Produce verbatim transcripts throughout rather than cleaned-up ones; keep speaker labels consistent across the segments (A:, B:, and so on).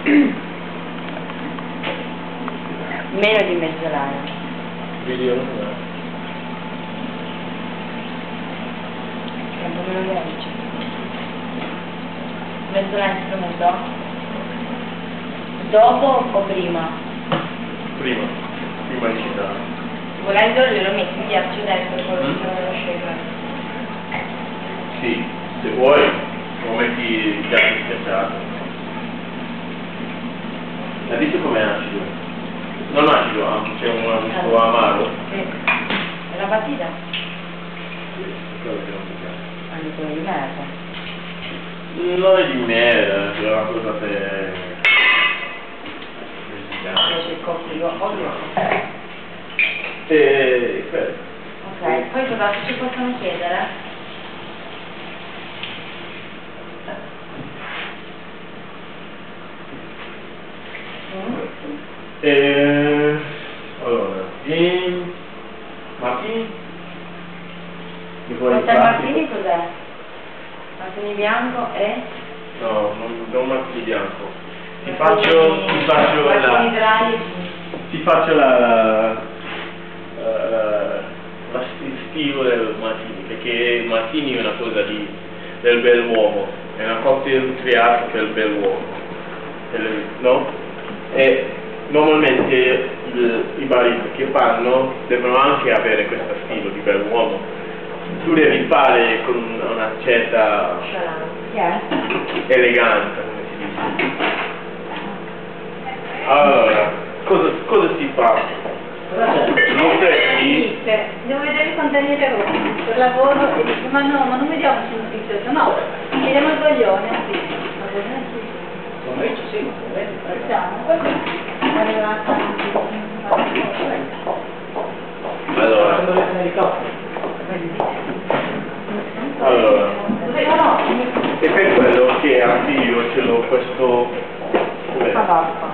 A: Meno di mezz'ora.
B: Video non è.
A: È un po' meno veloce. Mezz'ora in strumento? Dopo o prima?
B: Prima, prima di citare.
A: Volendo lo metti in ghiaccio dentro poi
B: Mm.
A: lo scegli.
B: Sì, se vuoi lo metti il ghiaccio schiacciato. Ma dici com'è acido? Non acido, ah, c'è un gusto amaro.
A: Sì. È la batita?
B: Sì, è quello che non mi piace.
A: Anche quello di merda.
B: Non è di merda, è una cosa per...
A: Invece il cocktail, ovvio.
B: E quello.
A: Ok, poi cosa ci possono chiedere? Mm?
B: E... Allora, in... Martini? Mi vuoi
A: Cocktail
B: fare?
A: martini cos'è? Martini bianco e?
B: No, non, non martini bianco. Ti
A: Martini-
B: faccio, ti faccio
A: martini
B: la...
A: dry.
B: Ti faccio la... la, la, la sti- stilo del martini, perché martini è una cosa di, del bell'uomo, è una cocktail creata per il bell'uomo, del- no? E normalmente il, i baristi che fanno devono anche avere questo stile di bell'uomo. Tu devi fare con una certa
A: Yeah.
B: eleganza, come si dice. Allora, cosa, cosa si fa? Non prendi?
C: Devo vedere quanto anni ero per lavoro e dico ma no, ma non vediamo su un pizzetto, no, chiediamo il boglione, sì, il boglione sì.
D: Pomeriggio sì,
C: Facciamo, poi è arrivata
B: Allora,
D: quando le prende di capo.
B: allora,
C: no, no,
B: è per quello che anche io ce l'ho questo... Com'è?
A: Tabacco.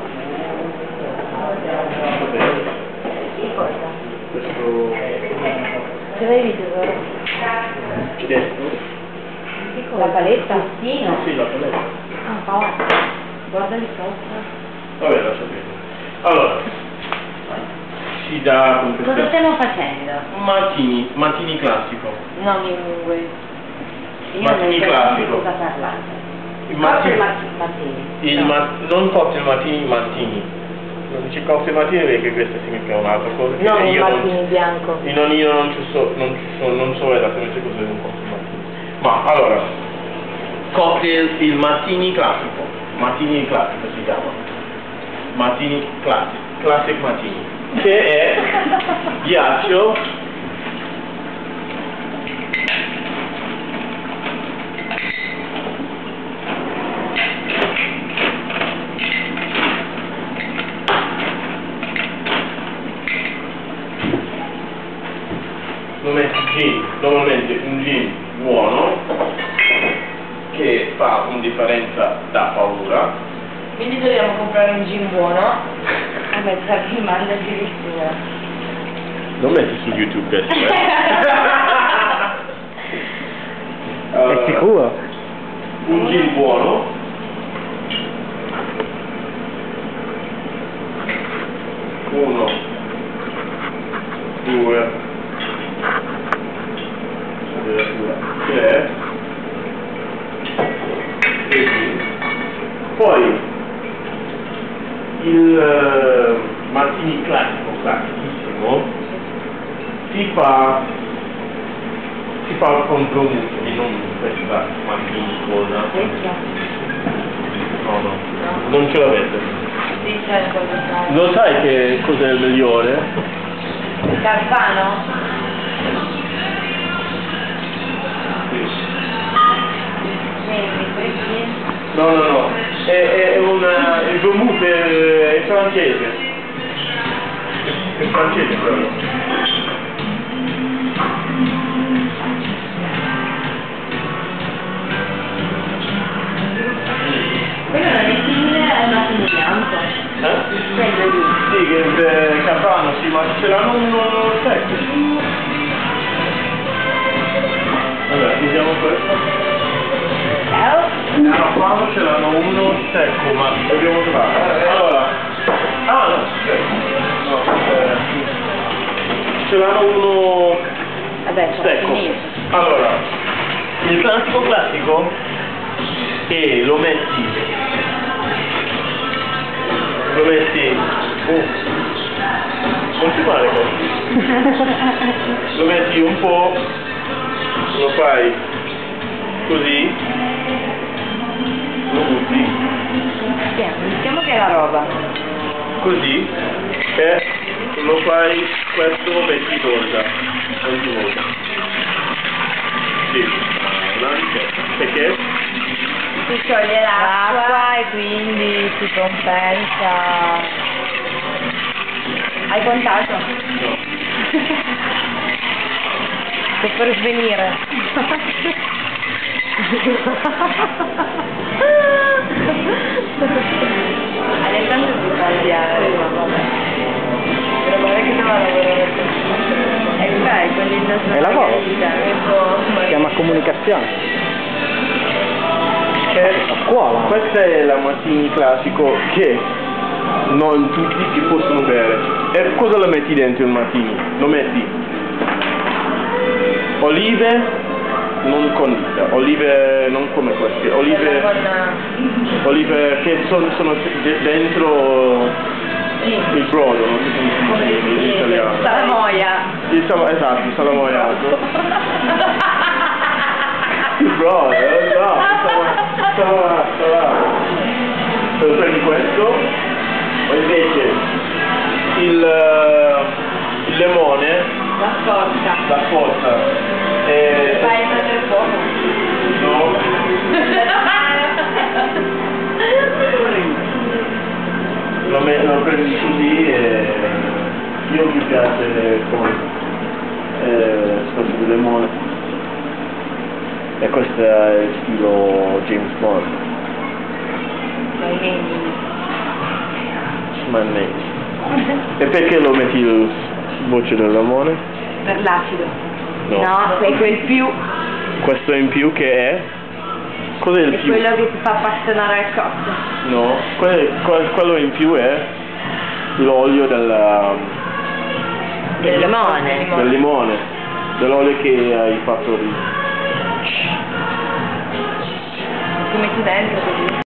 B: Cos'è?
A: Che cosa?
B: Questo...
A: Ce l'hai visto?
B: Che dentro?
A: La paletta? Sì, no.
B: Sì, la paletta.
A: Ah, Paola. Guarda lì sopra.
B: Vabbè, lascia bene. Allora, si dà con
A: Cosa
B: questo...
A: stiamo facendo?
B: Un martini, martini classico.
A: No, mi lingue. Io
B: Martini
A: non so
B: classico.
A: di cosa parlate.
B: Il
A: Cocktail
B: martini...
A: martini.
B: Il
A: No.
B: ma- non cocktail martini, martini. Non c'è cocktail martini perché questa significa un'altra cosa. che
A: No, il
B: io
A: martini
B: non,
A: bianco.
B: io non, io non ci so, non ci so, non so esattamente cosa è un cocktail martini. Ma allora, cocktail, il martini classico. Martini classico si chiama. Martini classic, classic martini. Che è ghiaccio. Lo metti gin, normalmente un gin buono che fa una differenza da paura.
A: Quindi dobbiamo comprare un gin buono. Vabbè, tra chi manda addirittura.
B: Non metti su YouTube questo, eh?
D: È
B: Allora,
D: sicuro?
B: un gin buono. Uno, due, tre, e poi il uh, martini classico, classicissimo, si fa si fa con vermouth e non questa martini cosa. No, no, non ce l'avete.
A: Sì, c'è cosa fare.
B: Lo sai che cos'è il migliore?
A: Il Carpano? Vedi, perché?
B: No, no, no, è, è un il vermouth è, è francese. È, è francese quello.
A: Quello non è simile al martini bianco.
B: Eh?
A: Quello lì.
B: Sì, che è Campano, sì, ma ce l'hanno uno secco. Vabbè, usiamo questo.
A: Ciao.
B: Allora, qua ce l'hanno uno secco, ma dobbiamo trovare. Allora, ah no, no, eh, ce l'hanno uno
A: Vabbè, sono
B: secco.
A: finito.
B: Allora, il classico classico che lo metti, lo metti, oh, non si male questo, lo metti un po', lo fai così, lo butti,
A: Diciamo che è la roba.
B: così, e lo fai, questo venti volte, venti volte. Sì, una ricetta. Perché?
A: Si scioglie l'acqua e quindi si compensa. Hai contato?
B: No.
A: Sto per svenire. Alessandro si fa odiare, ma vabbè. Però guarda che dove lavorare con E sai, quelli del nostro
D: È lavoro.
A: Si
D: Si chiama comunicazione.
B: Che
D: A scuola.
B: questo è la martini classico che non tutti si possono bere. E cosa lo metti dentro il martini? Lo metti olive non condite, olive non come queste, olive, olive che son- sono de- dentro il brodo, non so come si dice in italiano.
A: Salamoia.
B: Il sal- esatto, il salamoiato. Il brodo, eh, no, salamoiato, salamoiato. Prendi questo, o invece il, eh, il limone,
A: La scorza.
B: la scorza, e...
A: Fai il mangiare fuoco.
B: no, lo, me- lo prendi così e io mi piace con eh, scorza di limone e questo è il stilo James Bond, mayonnaise. E perché lo metti il voce del limone?
A: Per l'acido.
B: No.
A: No, è quel più.
B: Questo in più che è? Cos'è il
A: È
B: più?
A: quello che ti fa appassionare al cotto.
B: No, que- que- quello in più è l'olio della,
A: Del limone.
B: del limone, dell'olio che hai fatto lì.
A: Ti metti dentro così.